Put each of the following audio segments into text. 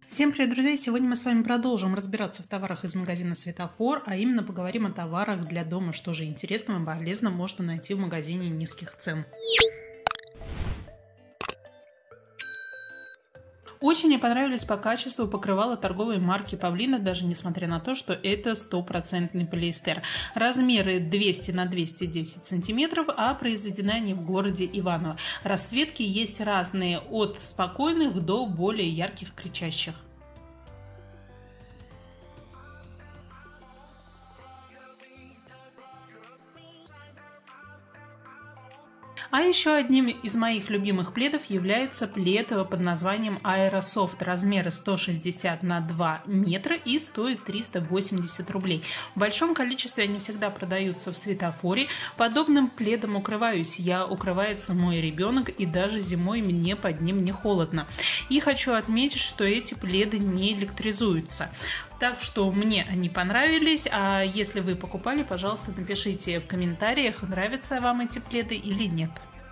Всем привет, друзья! Сегодня мы с вами продолжим разбираться в товарах из магазина «Светофор», а именно поговорим о товарах для дома, что же интересного и полезного можно найти в магазине низких цен. Очень мне понравились по качеству покрывала торговой марки Павлина, даже несмотря на то, что это стопроцентный полиэстер. Размеры 200 на 210 сантиметров, а произведены они в городе Иваново. Расцветки есть разные, от спокойных до более ярких, кричащих. А еще одним из моих любимых пледов является плед под названием Aerosoft. Размеры 160 на 2 метра и стоит 380 рублей. В большом количестве они всегда продаются в Светофоре. Подобным пледом укрываюсь я, укрывается мой ребенок, и даже зимой мне под ним не холодно. И хочу отметить, что эти пледы не электризуются. Так что мне они понравились, а если вы покупали, пожалуйста, напишите в комментариях, нравятся вам эти пледы или нет.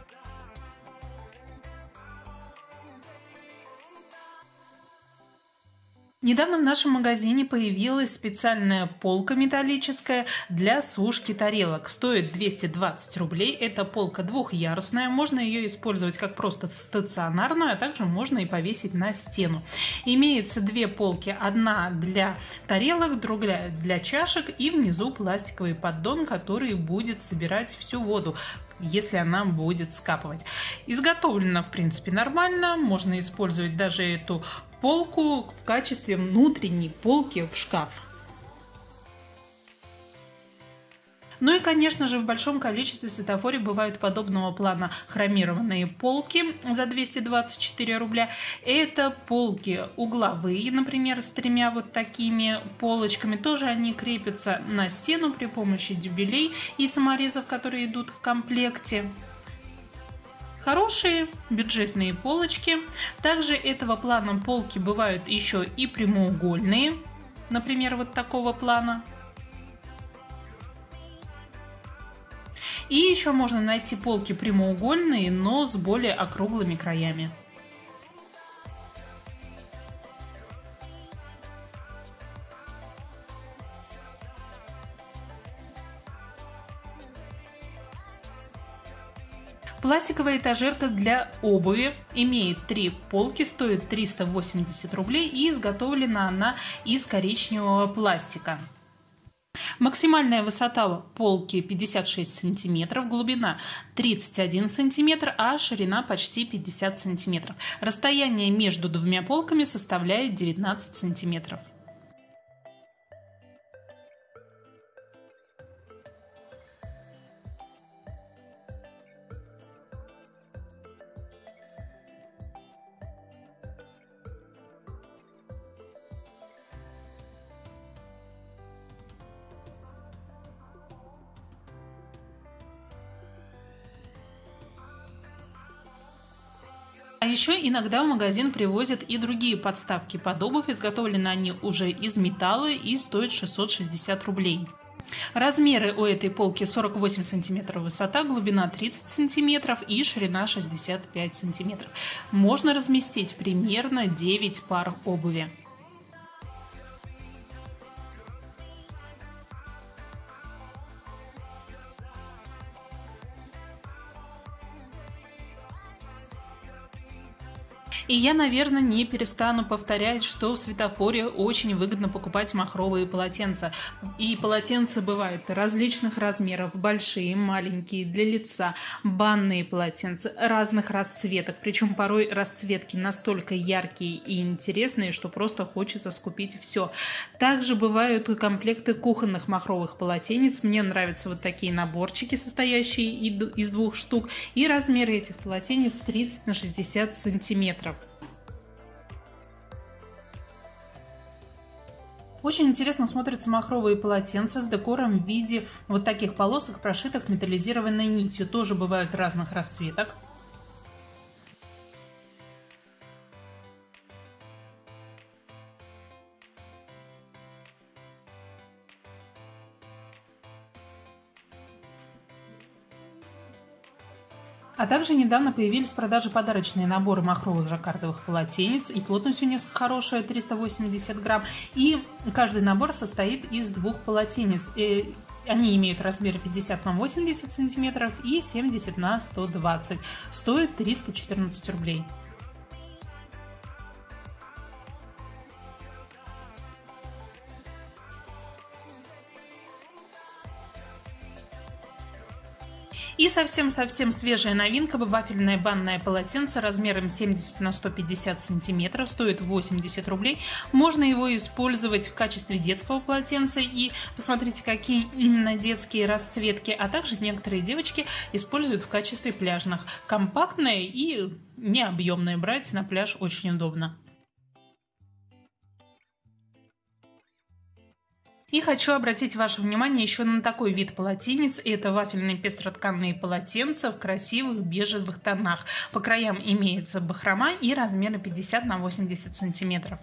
Недавно в нашем магазине появилась специальная полка металлическая для сушки тарелок. Стоит 220 рублей. Это полка двухъярусная. Можно ее использовать как просто стационарную, а также можно и повесить на стену. Имеется две полки. Одна для тарелок, другая для чашек, и внизу пластиковый поддон, который будет собирать всю воду, если она будет скапывать. Изготовлено, в принципе, нормально. Можно использовать даже эту полку в качестве внутренней полки в шкаф. Ну и, конечно же, в большом количестве в Светофоре бывают подобного плана хромированные полки за 224 рубля. Это полки угловые, например, с тремя вот такими полочками. Тоже они крепятся на стену при помощи дюбелей и саморезов, которые идут в комплекте. Хорошие бюджетные полочки. Также этого плана полки бывают еще и прямоугольные, например, вот такого плана. И еще можно найти полки прямоугольные, но с более округлыми краями. Пластиковая этажерка для обуви имеет 3 полки, стоит 380 рублей и изготовлена она из коричневого пластика. Максимальная высота полки 56 сантиметров, глубина 31 сантиметр, а ширина почти 50 сантиметров. Расстояние между двумя полками составляет 19 сантиметров. А еще иногда в магазин привозят и другие подставки под обувь. Изготовлены они уже из металла и стоят 660 рублей. Размеры у этой полки 48 сантиметров высота, глубина 30 сантиметров и ширина 65 сантиметров. Можно разместить примерно 9 пар обуви. И я, наверное, не перестану повторять, что в Светофоре очень выгодно покупать махровые полотенца. И полотенца бывают различных размеров, большие, маленькие, для лица, банные полотенца разных расцветок. Причем порой расцветки настолько яркие и интересные, что просто хочется скупить все. Также бывают комплекты кухонных махровых полотенец. Мне нравятся вот такие наборчики, состоящие из 2 штук. И размеры этих полотенец 30 на 60 сантиметров. Очень интересно смотрятся махровые полотенца с декором в виде вот таких полосок, прошитых металлизированной нитью. Тоже бывают разных расцветок. А также недавно появились в продаже подарочные наборы махровых жаккардовых полотенец, и плотность у них хорошая, 380 грамм, и каждый набор состоит из двух полотенец. Они имеют размеры 50 на 80 сантиметров и 70 на 120. Стоит 314 рублей. И совсем-совсем свежая новинка – вафельное банное полотенце размером 70 на 150 сантиметров, стоит 80 рублей. Можно его использовать в качестве детского полотенца, и посмотрите, какие именно детские расцветки, а также некоторые девочки используют в качестве пляжных. Компактное и необъемное, брать на пляж очень удобно. И хочу обратить ваше внимание еще на такой вид полотенец. Это вафельные пестротканные полотенца в красивых бежевых тонах. По краям имеется бахрома и размеры 50 на 80 сантиметров.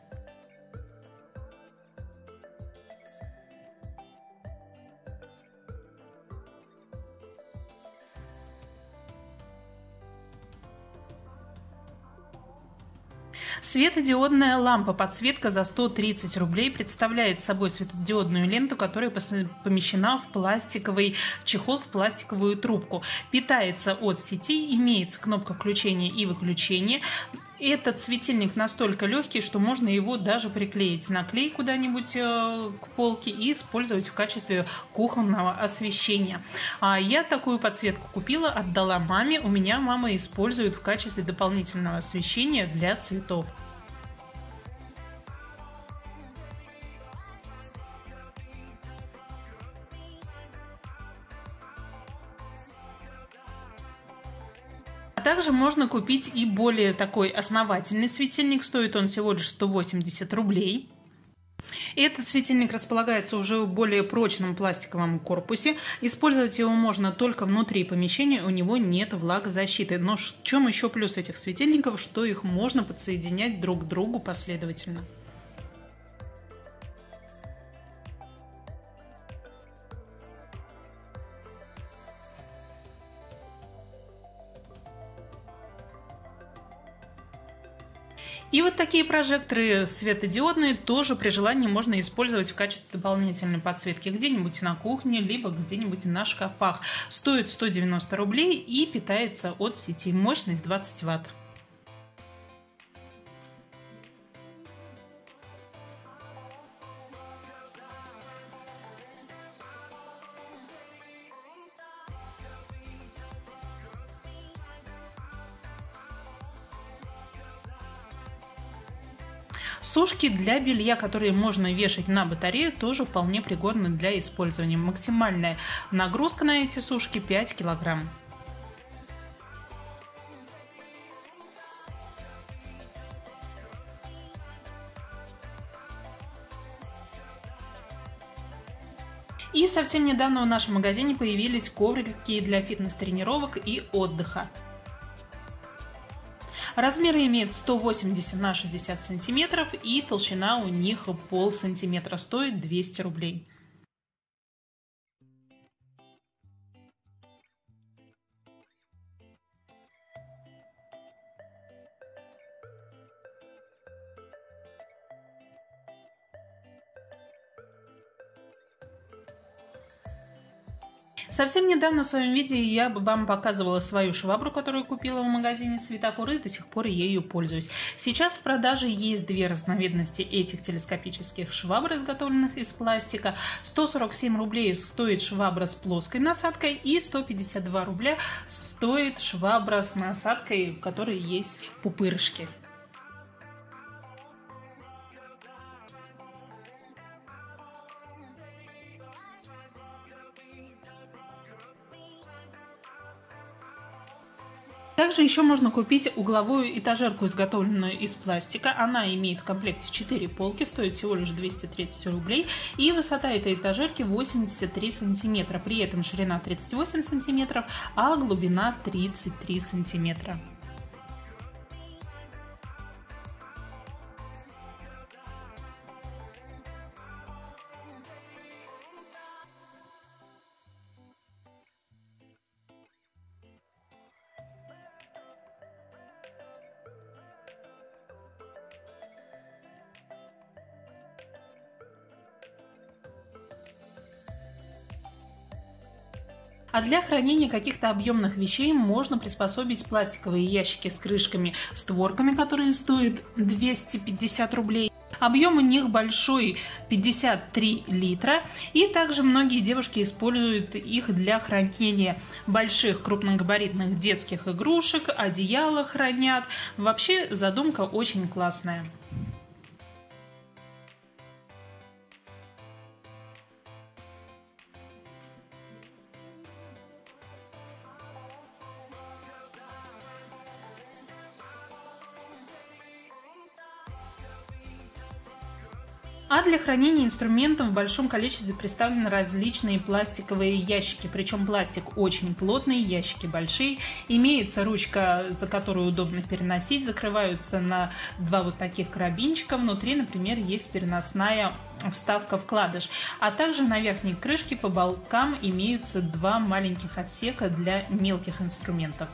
Светодиодная лампа-подсветка за 130 рублей представляет собой светодиодную ленту, которая помещена в пластиковый чехол, в пластиковую трубку. Питается от сети, имеется кнопка включения и выключения. Этот светильник настолько легкий, что можно его даже приклеить на клей куда-нибудь к полке и использовать в качестве кухонного освещения. Я такую подсветку купила, отдала маме. У меня мама использует в качестве дополнительного освещения для цветов. Также можно купить и более такой основательный светильник. Стоит он всего лишь 180 рублей. Этот светильник располагается уже в более прочном пластиковом корпусе. Использовать его можно только внутри помещения, у него нет влагозащиты. Но в чем еще плюс этих светильников, что их можно подсоединять друг к другу последовательно. И вот такие прожекторы светодиодные тоже при желании можно использовать в качестве дополнительной подсветки где-нибудь на кухне, либо где-нибудь на шкафах. Стоит 190 рублей и питается от сети. Мощность 20 Вт. Сушки для белья, которые можно вешать на батарею, тоже вполне пригодны для использования. Максимальная нагрузка на эти сушки 5 килограмм. И совсем недавно в нашем магазине появились коврики для фитнес-тренировок и отдыха. Размеры имеют 180 на 60 сантиметров и толщина у них полсантиметра. Стоит 200 рублей. Совсем недавно в своем видео я вам показывала свою швабру, которую купила в магазине Светокор, и до сих пор ею пользуюсь. Сейчас в продаже есть две разновидности этих телескопических швабр, изготовленных из пластика. 147 рублей стоит швабра с плоской насадкой, и 152 рубля стоит швабра с насадкой, в которой есть пупырышки. Также еще можно купить угловую этажерку, изготовленную из пластика. Она имеет в комплекте 4 полки, стоит всего лишь 230 рублей. И высота этой этажерки 83 сантиметра. При этом ширина 38 сантиметров, а глубина 33 сантиметра. А для хранения каких-то объемных вещей можно приспособить пластиковые ящики с крышками, створками, которые стоят 250 рублей. Объем у них большой, 53 литра. И также многие девушки используют их для хранения больших крупногабаритных детских игрушек, одеяла хранят. Вообще задумка очень классная. А для хранения инструментов в большом количестве представлены различные пластиковые ящики. Причем пластик очень плотный, ящики большие. Имеется ручка, за которую удобно переносить. Закрываются на два вот таких карабинчика. Внутри, например, есть переносная вставка-вкладыш. А также на верхней крышке по бокам имеются два маленьких отсека для мелких инструментов.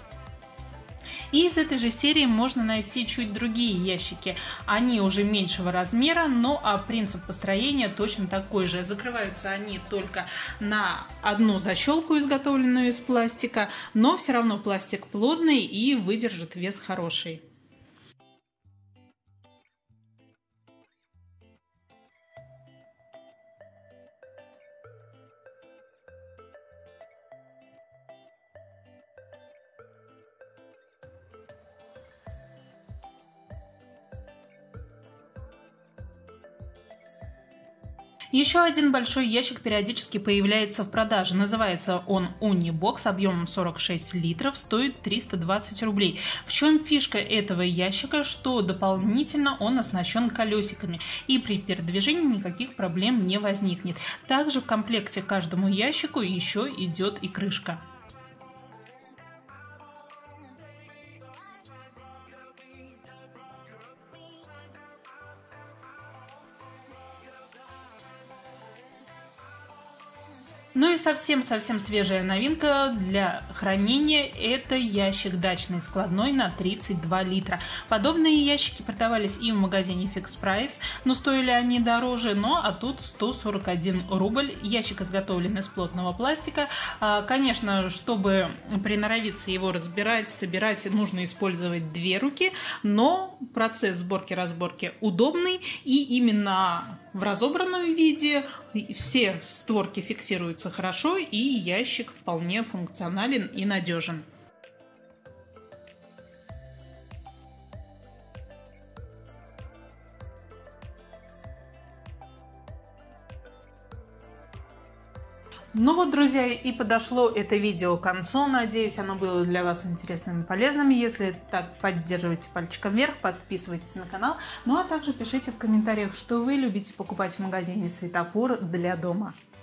И из этой же серии можно найти чуть другие ящики. Они уже меньшего размера, но принцип построения точно такой же. Закрываются они только на одну защелку, изготовленную из пластика, но все равно пластик плотный и выдержит вес хороший. Еще один большой ящик периодически появляется в продаже. Называется он Унибокс, объемом 46 литров, стоит 320 рублей. В чем фишка этого ящика? Что дополнительно он оснащен колесиками, и при передвижении никаких проблем не возникнет. Также в комплекте к каждому ящику еще идет и крышка. Ну и совсем-совсем свежая новинка для хранения – это ящик дачный складной на 32 литра. Подобные ящики продавались и в магазине Fix Price, но стоили они дороже, а тут 141 рубль. Ящик изготовлен из плотного пластика. Конечно, чтобы приноровиться его разбирать, собирать, нужно использовать две руки, но процесс сборки-разборки удобный, и именно в разобранном виде все створки фиксируются хорошо, и ящик вполне функционален и надежен. Ну вот, друзья, и подошло это видео к концу. Надеюсь, оно было для вас интересным и полезным. Если так, поддерживайте пальчиком вверх, подписывайтесь на канал. Ну а также пишите в комментариях, что вы любите покупать в магазине Светофор для дома.